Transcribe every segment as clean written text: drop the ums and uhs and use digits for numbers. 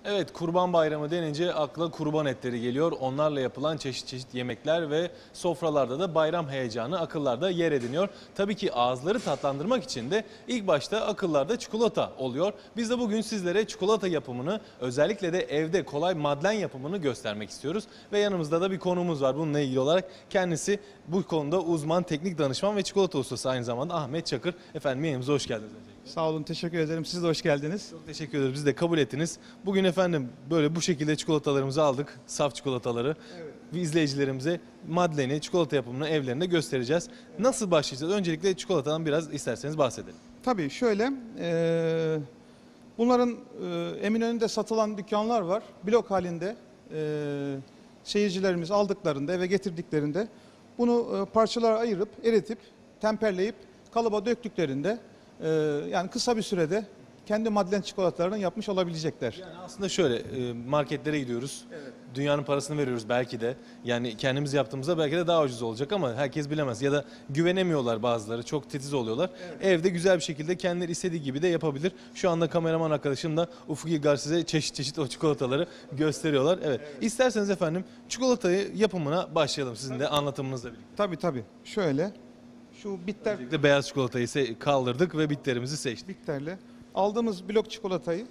Evet, Kurban Bayramı denince akla kurban etleri geliyor. Onlarla yapılan çeşit çeşit yemekler ve sofralarda da bayram heyecanı akıllarda yer ediniyor. Tabii ki ağızları tatlandırmak için de ilk başta akıllarda çikolata oluyor. Biz de bugün sizlere çikolata yapımını, özellikle de evde kolay madlen yapımını göstermek istiyoruz. Ve yanımızda da bir konuğumuz var bununla ilgili olarak. Kendisi bu konuda uzman, teknik danışman ve çikolata ustası aynı zamanda Ahmet Çakır. Efendim yayınımıza hoş geldiniz. Sağ olun, teşekkür ederim. Siz de hoş geldiniz. Çok teşekkür ederiz. Biz de kabul ettiniz. Bugün efendim böyle bu şekilde çikolatalarımızı aldık. Saf çikolataları. Evet. Ve izleyicilerimize madleni, çikolata yapımını evlerinde göstereceğiz. Nasıl başlayacağız? Öncelikle çikolatadan biraz isterseniz bahsedelim. Tabii şöyle, bunların Eminönü'nde satılan dükkanlar var. Blok halinde seyircilerimiz aldıklarında, eve getirdiklerinde bunu parçalara ayırıp, eritip, temperleyip kalıba döktüklerinde yani kısa bir sürede kendi madlen çikolatalarını yapmış olabilecekler. Yani aslında şöyle marketlere gidiyoruz. Evet. Dünyanın parasını veriyoruz belki de. Yani kendimiz yaptığımızda belki de daha ucuz olacak ama herkes bilemez. Ya da güvenemiyorlar bazıları. Çok titiz oluyorlar. Evet. Evde güzel bir şekilde kendileri istediği gibi de yapabilir. Şu anda kameraman arkadaşım da Ufuk İlgar size çeşit çeşit o çikolataları gösteriyorlar. Evet. İsterseniz efendim çikolatayı yapımına başlayalım sizin de anlatımınızla birlikte. Tabii. Şöyle, şu bitter Öncelikle beyaz çikolatayı kaldırdık ve bitlerimizi seçtik. bitterle aldığımız blok çikolatayı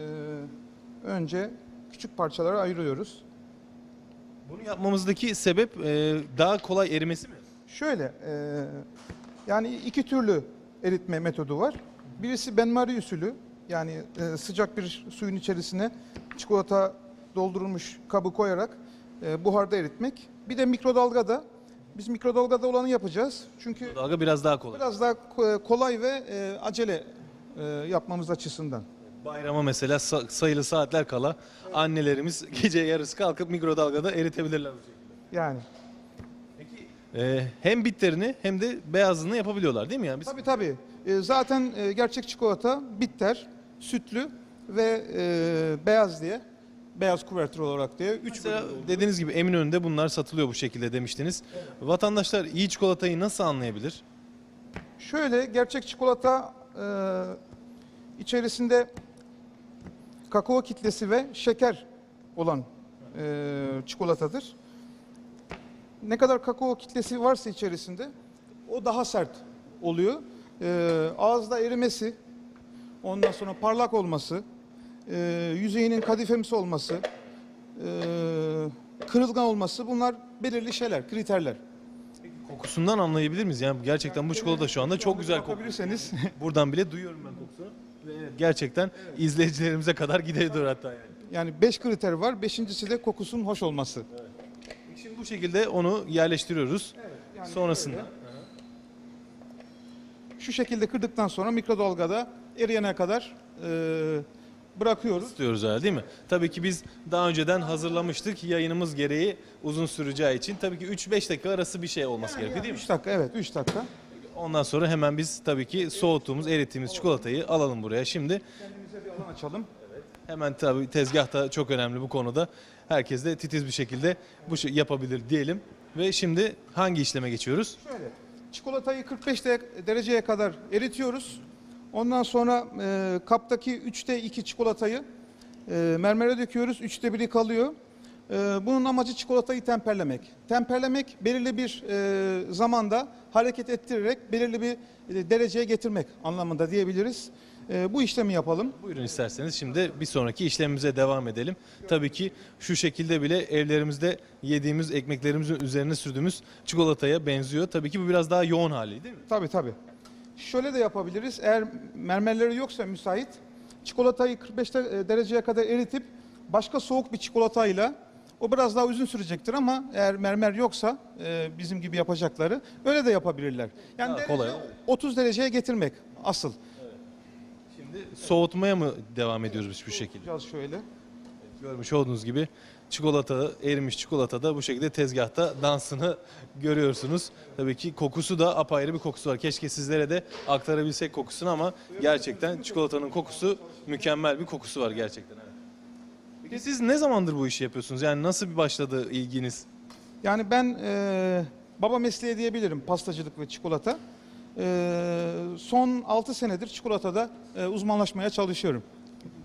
önce küçük parçalara ayırıyoruz. Bunu yapmamızdaki sebep daha kolay erimesi mi? Şöyle, yani iki türlü eritme metodu var. Birisi benmari usulü, yani sıcak bir suyun içerisine çikolata doldurulmuş kabı koyarak buharda eritmek. Bir de mikrodalgada. Biz mikrodalgada olanı yapacağız. Çünkü Dalga biraz daha kolay. biraz daha kolay ve acele yapmamız açısından. Bayrama mesela sayılı saatler kala annelerimiz gece yarısı kalkıp mikrodalgada eritebilirler bu şekilde. Yani. Peki hem bitlerini hem de beyazını yapabiliyorlar değil mi yani? Biz Tabii. Zaten gerçek çikolata bitter, sütlü ve beyaz diye. Beyaz kuvertür olarak diye. mesela dediğiniz gibi Eminönü'nde bunlar satılıyor bu şekilde demiştiniz. Vatandaşlar iyi çikolatayı nasıl anlayabilir? Şöyle, gerçek çikolata içerisinde kakao kitlesi ve şeker olan çikolatadır. Ne kadar kakao kitlesi varsa içerisinde o daha sert oluyor. Ağızda erimesi, ondan sonra parlak olması, yüzeyinin kadifemsi olması, kırılgan olması, bunlar belirli şeyler, kriterler. Kokusundan anlayabilir miyiz? Yani gerçekten bu çikolata şu anda çok güzel kokuyor. Bakabilirseniz. Buradan bile duyuyorum ben kokusunu. Ve evet, gerçekten izleyicilerimize kadar gidiyor hatta yani. Yani 5 kriter var. Beşincisi de kokusunun hoş olması. Şimdi bu şekilde onu yerleştiriyoruz. Yani Sonrasında şu şekilde kırdıktan sonra mikrodalgada eriyene kadar bırakıyoruz. istiyoruz herhalde değil mi? Tabii ki biz daha önceden hazırlamıştık. Yayınımız gereği uzun süreceği için. Tabii ki 3-5 dakika arası bir şey olması gerekiyor değil mi? 3 dakika, evet, 3 dakika. Ondan sonra hemen biz tabii ki soğuttuğumuz, erittiğimiz çikolatayı alalım buraya. Şimdi Kendimize bir alan açalım. hemen tabii tezgah da çok önemli bu konuda. Herkes de titiz bir şekilde bu şey yapabilir diyelim. Ve şimdi hangi işleme geçiyoruz? Şöyle, çikolatayı 45 dereceye kadar eritiyoruz. Ondan sonra kaptaki 3'te 2 çikolatayı mermere döküyoruz. 3'te 1'i kalıyor. Bunun amacı çikolatayı temperlemek. Temperlemek, belirli bir zamanda hareket ettirerek belirli bir dereceye getirmek anlamında diyebiliriz. Bu işlemi yapalım. Buyurun isterseniz şimdi bir sonraki işlemimize devam edelim. Tabii ki şu şekilde bile evlerimizde yediğimiz ekmeklerimizin üzerine sürdüğümüz çikolataya benziyor. Tabii ki bu biraz daha yoğun hali değil mi? Tabii. Şöyle de yapabiliriz. Eğer mermerleri yoksa müsait, çikolatayı 45 dereceye kadar eritip başka soğuk bir çikolatayla, o biraz daha uzun sürecektir ama eğer mermer yoksa bizim gibi yapacakları öyle de yapabilirler. Yani Daha derece kolay. 30 dereceye getirmek asıl. Şimdi soğutmaya mı devam ediyoruz biz bu şekilde? Biraz şöyle. Görmüş olduğunuz gibi çikolata, erimiş çikolata da bu şekilde tezgahta dansını görüyorsunuz. Tabii ki kokusu da apayrı bir kokusu var. Keşke sizlere de aktarabilsek kokusunu ama gerçekten çikolatanın kokusu mükemmel bir kokusu var gerçekten. Evet. Peki siz ne zamandır bu işi yapıyorsunuz? Yani nasıl bir başladı ilginiz? Yani ben baba mesleği diyebilirim, pastacılık ve çikolata. Son 6 senedir çikolatada uzmanlaşmaya çalışıyorum.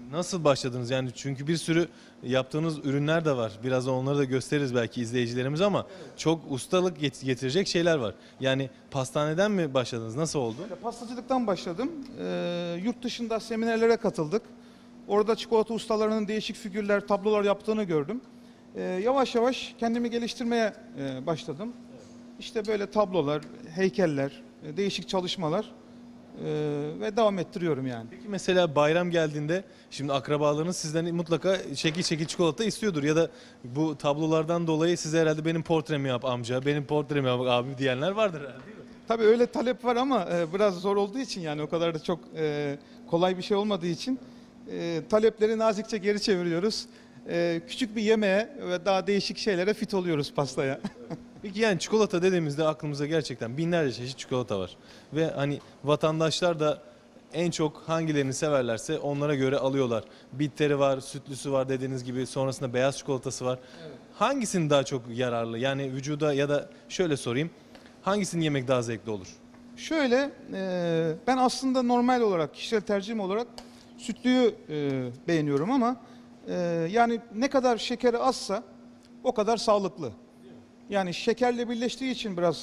Nasıl başladınız? Yani çünkü bir sürü yaptığınız ürünler de var. Biraz da onları da gösteririz belki izleyicilerimiz ama çok ustalık getirecek şeyler var. Yani pastaneden mi başladınız? Nasıl oldu? Pastacılıktan başladım. Yurt dışında seminerlere katıldık. Orada çikolata ustalarının değişik figürler, tablolar yaptığını gördüm. Yavaş yavaş kendimi geliştirmeye başladım. İşte böyle tablolar, heykeller, değişik çalışmalar ve devam ettiriyorum yani. Peki mesela bayram geldiğinde şimdi akrabalarınız sizden mutlaka şekil şekil çikolata istiyordur ya da bu tablolardan dolayı size herhalde benim portremi yap amca, benim portremi yap abi diyenler vardır herhalde, değil mi? Tabii öyle talep var ama biraz zor olduğu için yani o kadar da çok kolay bir şey olmadığı için talepleri nazikçe geri çeviriyoruz. Küçük bir yemeğe ve daha değişik şeylere fit oluyoruz pastaya. Peki yani çikolata dediğimizde aklımıza gerçekten binlerce çeşit çikolata var. Ve hani vatandaşlar da en çok hangilerini severlerse onlara göre alıyorlar. Bitteri var, sütlüsü var dediğiniz gibi sonrasında beyaz çikolatası var. Hangisinin daha çok yararlı? Yani vücuda ya da şöyle sorayım. Hangisini yemek daha zevkli olur? Şöyle ben aslında normal olarak kişisel tercihim olarak sütlüyü beğeniyorum ama yani ne kadar şekeri azsa o kadar sağlıklı. Yani şekerle birleştiği için biraz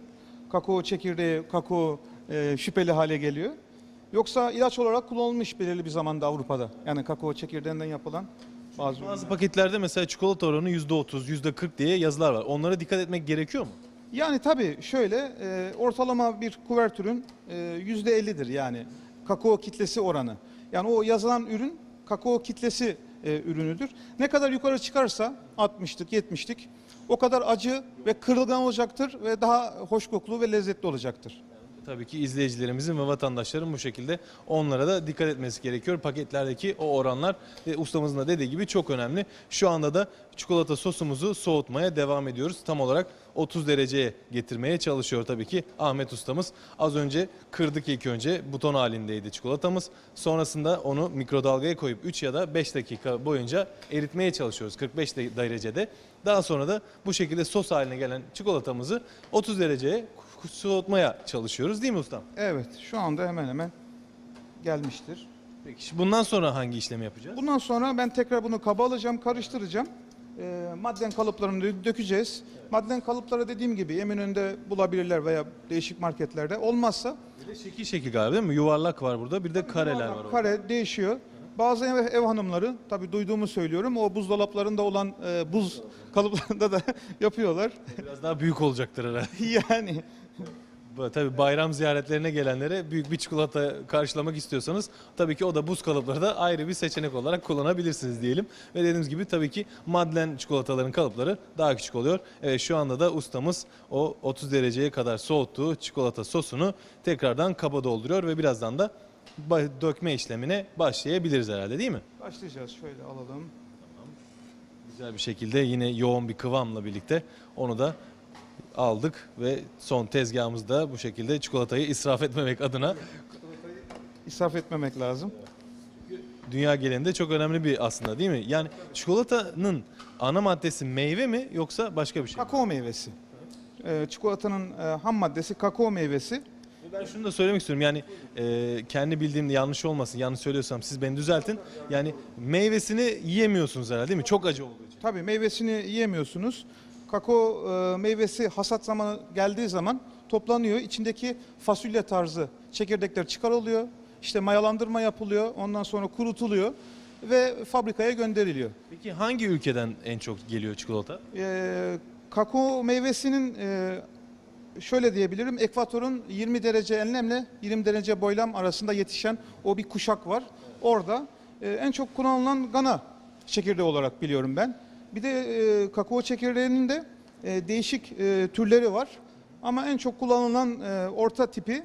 kakao çekirdeği, kakao şüpheli hale geliyor. Yoksa ilaç olarak kullanılmış belirli bir zamanda Avrupa'da. Yani kakao çekirdeğinden yapılan bazı ürünler. Paketlerde mesela çikolata oranı %30, %40 diye yazılar var. Onlara dikkat etmek gerekiyor mu? Yani tabii şöyle ortalama bir kuvertürün %50'dir yani kakao kitlesi oranı. Yani o yazılan ürün kakao kitlesi ürünüdür. Ne kadar yukarı çıkarsa 60'lık 70'lik o kadar acı ve kırılgan olacaktır ve daha hoş kokulu ve lezzetli olacaktır. Tabii ki izleyicilerimizin ve vatandaşların bu şekilde onlara da dikkat etmesi gerekiyor. Paketlerdeki o oranlar ustamızın da dediği gibi çok önemli. Şu anda da çikolata sosumuzu soğutmaya devam ediyoruz. Tam olarak 30 dereceye getirmeye çalışıyor tabii ki Ahmet ustamız. Az önce kırdık ilk önce buton halindeydi çikolatamız. Sonrasında onu mikrodalgaya koyup 3 ya da 5 dakika boyunca eritmeye çalışıyoruz 45 derecede. Daha sonra da bu şekilde sos haline gelen çikolatamızı 30 dereceye soğutmaya çalışıyoruz değil mi ustam? Evet, şu anda hemen hemen gelmiştir. Peki bundan sonra hangi işlemi yapacağız? Bundan sonra ben tekrar bunu kaba alacağım, karıştıracağım. Madden kalıplarını dökeceğiz. Madden kalıpları dediğim gibi Eminönü'nde bulabilirler veya değişik marketlerde. Olmazsa Bir de şekil şekil galiba değil mi? Yuvarlak var burada, bir de kareler var orada. kare değişiyor. Bazı ev hanımları, tabii duyduğumu söylüyorum, o buzdolaplarında olan buz kalıplarında da yapıyorlar. Biraz daha büyük olacaktır herhalde. Yani Tabii bayram ziyaretlerine gelenlere büyük bir çikolata karşılamak istiyorsanız tabii ki o da buz kalıpları da ayrı bir seçenek olarak kullanabilirsiniz diyelim. Ve dediğimiz gibi tabii ki Madeleine çikolataların kalıpları daha küçük oluyor. Evet, şu anda da ustamız o 30 dereceye kadar soğuttuğu çikolata sosunu tekrardan kaba dolduruyor ve birazdan da dökme işlemine başlayabiliriz herhalde değil mi? başlayacağız. Şöyle alalım. Güzel bir şekilde yine yoğun bir kıvamla birlikte onu da aldık ve son tezgahımızda bu şekilde çikolatayı israf etmemek adına İsraf etmemek lazım. dünya genelinde çok önemli bir aslında değil mi? Yani çikolatanın ana maddesi meyve mi yoksa başka bir şey mi? Kakao meyvesi. Çikolatanın ham maddesi kakao meyvesi. Ben şunu da söylemek istiyorum yani kendi bildiğimde yanlış olmasın, yanlış söylüyorsam siz beni düzeltin. Yani meyvesini yiyemiyorsunuz herhalde değil mi? Çok acı olduğu için. Tabii meyvesini yiyemiyorsunuz. Kakao meyvesi hasat zamanı geldiği zaman toplanıyor. İçindeki fasulye tarzı çekirdekler çıkarılıyor. İşte mayalandırma yapılıyor. Ondan sonra kurutuluyor ve fabrikaya gönderiliyor. Peki hangi ülkeden en çok geliyor çikolata? Kakao meyvesinin şöyle diyebilirim. Ekvatorun 20 derece enlemle 20 derece boylam arasında yetişen o bir kuşak var. Orada en çok kullanılan Gana çekirdeği olarak biliyorum ben. Bir de kakao çekirdeğinin de değişik türleri var. Ama en çok kullanılan orta tipi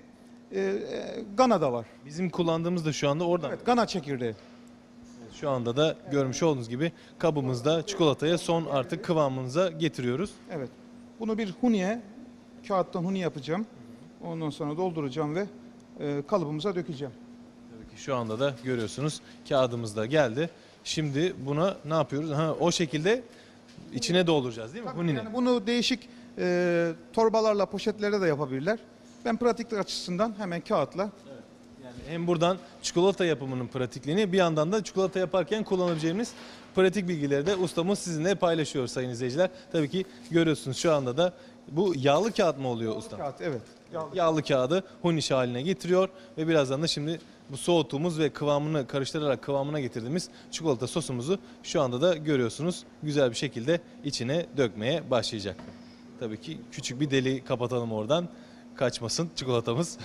Gana'da var. Bizim kullandığımız da şu anda oradan. Evet, Gana çekirdeği. Şu anda da görmüş olduğunuz gibi kabımızda çikolataya son artık kıvamınıza getiriyoruz. Evet. Bunu bir huniye, kağıttan huni yapacağım. Ondan sonra dolduracağım ve kalıbımıza dökeceğim. Tabii ki şu anda da görüyorsunuz kağıdımız da geldi. Şimdi buna ne yapıyoruz? O şekilde içine dolduracağız değil mi? Tabii Hunini. yani bunu değişik torbalarla, poşetlerde de yapabilirler. Ben pratiklik açısından hemen kağıtla Hem buradan çikolata yapımının pratikliğini bir yandan da çikolata yaparken kullanabileceğimiz pratik bilgileri de ustamız sizinle paylaşıyor sayın izleyiciler. Tabii ki görüyorsunuz şu anda da bu yağlı kağıt mı oluyor ustam? Kağıt, evet. Yağlı kağıdı huniş haline getiriyor ve birazdan da şimdi bu soğuttuğumuz ve kıvamını karıştırarak kıvamına getirdiğimiz çikolata sosumuzu şu anda da görüyorsunuz güzel bir şekilde içine dökmeye başlayacak. Tabii ki küçük bir deli kapatalım oradan, kaçmasın çikolatamız.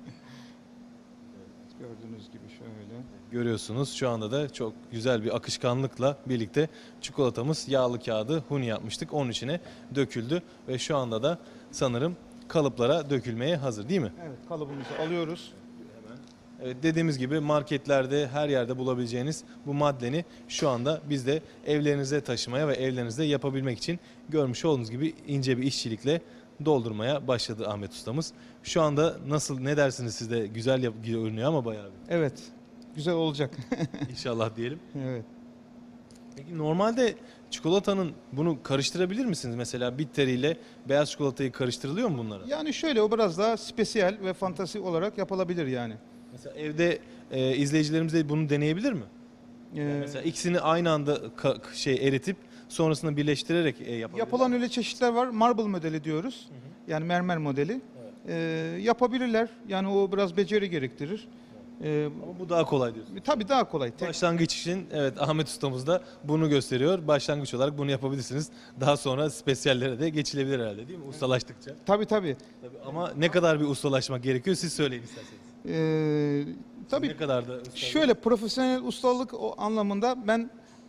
Gördüğünüz gibi şöyle. Görüyorsunuz şu anda da çok güzel bir akışkanlıkla birlikte çikolatamız yağlı kağıdı huni yapmıştık. Onun içine döküldü ve şu anda da sanırım kalıplara dökülmeye hazır değil mi? Evet, kalıbımızı alıyoruz. Evet, dediğimiz gibi marketlerde her yerde bulabileceğiniz bu maddeni şu anda biz de evlerinize taşımaya ve evlerinizde yapabilmek için görmüş olduğunuz gibi ince bir işçilikle doldurmaya başladı Ahmet ustamız. Şu anda nasıl, ne dersiniz siz de, güzel görünüyor ama bayağı bir. Evet, güzel olacak. İnşallah diyelim. Evet. Peki normalde çikolatanın bunu karıştırabilir misiniz? Mesela bitteriyle beyaz çikolatayı karıştırılıyor mu bunlara? Yani şöyle, o biraz daha spesiyel ve fantasi olarak yapılabilir yani. Mesela evde izleyicilerimiz de bunu deneyebilir mi? Mesela ikisini aynı anda eritip sonrasında birleştirerek yapabilir. Yapılan öyle çeşitler var. Marble modeli diyoruz. Yani mermer modeli. Yapabilirler. Yani o biraz beceri gerektirir. Ama bu daha kolay diyorsun. Tabii daha kolay. Başlangıç için evet Ahmet ustamız da bunu gösteriyor. Başlangıç olarak bunu yapabilirsiniz. Daha sonra spesiyallere de geçilebilir herhalde değil mi? Ustalaştıkça. Tabii. Tabii. Ama ne kadar bir ustalaşmak gerekiyor siz söyleyin isterseniz. Tabii Ne kadar da ustalık? şöyle, profesyonel ustalık o anlamında ben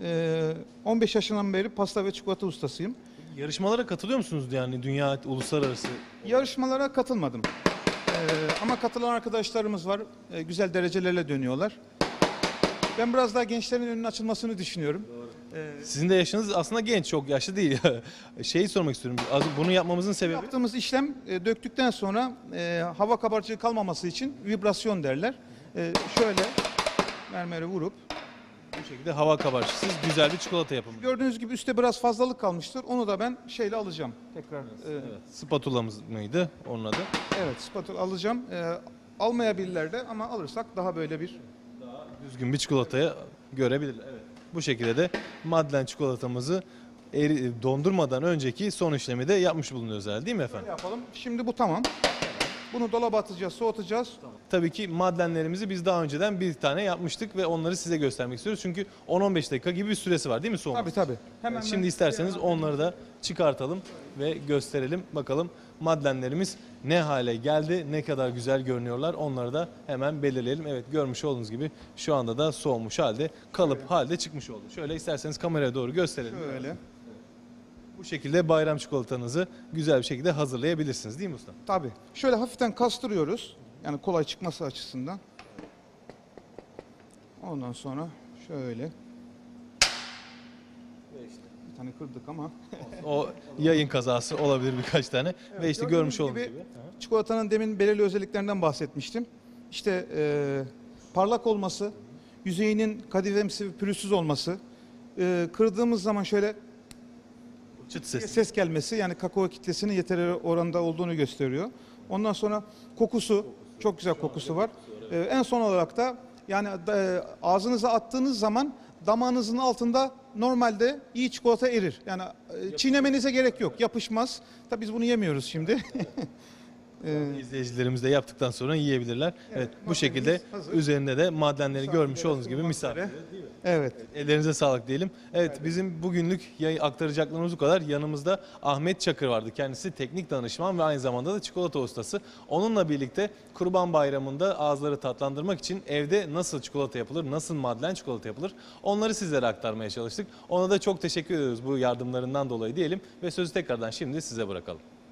15 yaşından beri pasta ve çikolata ustasıyım. Yarışmalara katılıyor musunuz yani dünya uluslararası? Yarışmalara katılmadım. Ama katılan arkadaşlarımız var. Güzel derecelerle dönüyorlar. Ben biraz daha gençlerin önünün açılmasını düşünüyorum. Sizin de yaşınız aslında genç, çok yaşlı değil. Şeyi sormak istiyorum. Bunu yapmamızın sebebi? Yaptığımız işlem döktükten sonra hava kabarcığı kalmaması için vibrasyon derler. Şöyle mermere vurup Bu şekilde hava kabarcıksız güzel bir çikolata yapımı. gördüğünüz gibi üstte biraz fazlalık kalmıştır. Onu da ben şeyle alacağım. Tekrar Evet. Spatulamız mıydı onun adı? evet, spatula alacağım. Almayabilirler de ama alırsak daha böyle bir Düzgün bir çikolataya görebilirler. Evet. Bu şekilde de Madlen çikolatamızı dondurmadan önceki son işlemi de yapmış bulunuyoruz herhalde değil mi efendim? yapalım. Şimdi bu tamam. Bunu dolaba atacağız, soğutacağız. Tabii ki madlenlerimizi biz daha önceden bir tane yapmıştık ve onları size göstermek istiyoruz. Çünkü 10-15 dakika gibi bir süresi var değil mi soğuması? Tabii. Hemen Şimdi ben- isterseniz onları da çıkartalım ve gösterelim. Bakalım madlenlerimiz ne hale geldi, ne kadar güzel görünüyorlar. Onları da hemen belirleyelim. Evet, görmüş olduğunuz gibi şu anda da soğumuş halde, kalıp halde çıkmış oldu. Şöyle isterseniz kameraya doğru gösterelim. Şöyle. Bu şekilde bayram çikolatanızı güzel bir şekilde hazırlayabilirsiniz değil mi usta? Tabii. Şöyle hafiften kastırıyoruz. Yani kolay çıkması açısından. Ondan sonra şöyle. Bir tane kırdık ama. O yayın kazası olabilir birkaç tane. Ve işte gördüğünüz görmüş olduğunuz gibi gibi. Çikolatanın demin belirli özelliklerinden bahsetmiştim. İşte parlak olması, yüzeyinin kadifemsi ve pürüzsüz olması, kırdığımız zaman şöyle Çıt ses. ses gelmesi, yani kakao kitlesinin yeteri oranda olduğunu gösteriyor. Ondan sonra kokusu, çok güzel kokusu var. En son olarak da yani ağzınıza attığınız zaman damağınızın altında normalde iyi çikolata erir. Yani çiğnemenize gerek yok, yapışmaz. Tabii biz bunu yemiyoruz şimdi. İzleyicilerimiz de yaptıktan sonra yiyebilirler. Evet, bu şekilde hazır. üzerinde de madenleri görmüş olduğunuz gibi misafir. Evet. Ellerinize sağlık diyelim. Evet, bizim bugünlük aktaracaklarımız bu kadar. Yanımızda Ahmet Çakır vardı. Kendisi teknik danışman ve aynı zamanda da çikolata ustası. Onunla birlikte Kurban Bayramı'nda ağızları tatlandırmak için evde nasıl çikolata yapılır, nasıl madlen çikolata yapılır onları sizlere aktarmaya çalıştık. Ona da çok teşekkür ediyoruz bu yardımlarından dolayı diyelim ve sözü tekrardan şimdi size bırakalım.